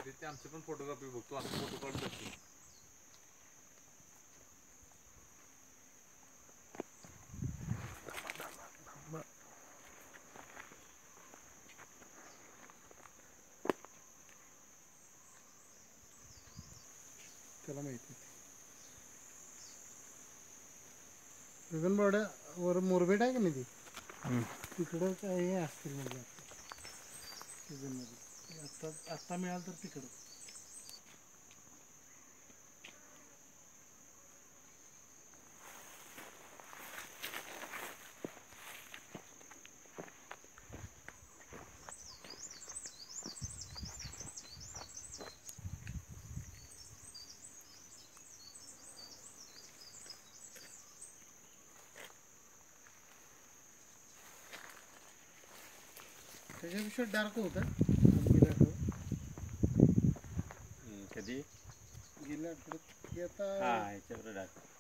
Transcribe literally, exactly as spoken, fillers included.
ते आमचे पण फोटोग्राफी बघतो आम्ही फोटो काढतो. त्याला माहिती गगनबावड्या वर मोरबेट आहे का नाही ती तिकडं काही असतील म्हणजे सीझनमध्ये आत्ता आत्ता मिळालं तर तिकडं. त्याच्यापेक्षा डार्क होतं गेल्या कधी गेल्या आठवड्यात आता हा ह्याच्यावर डार्क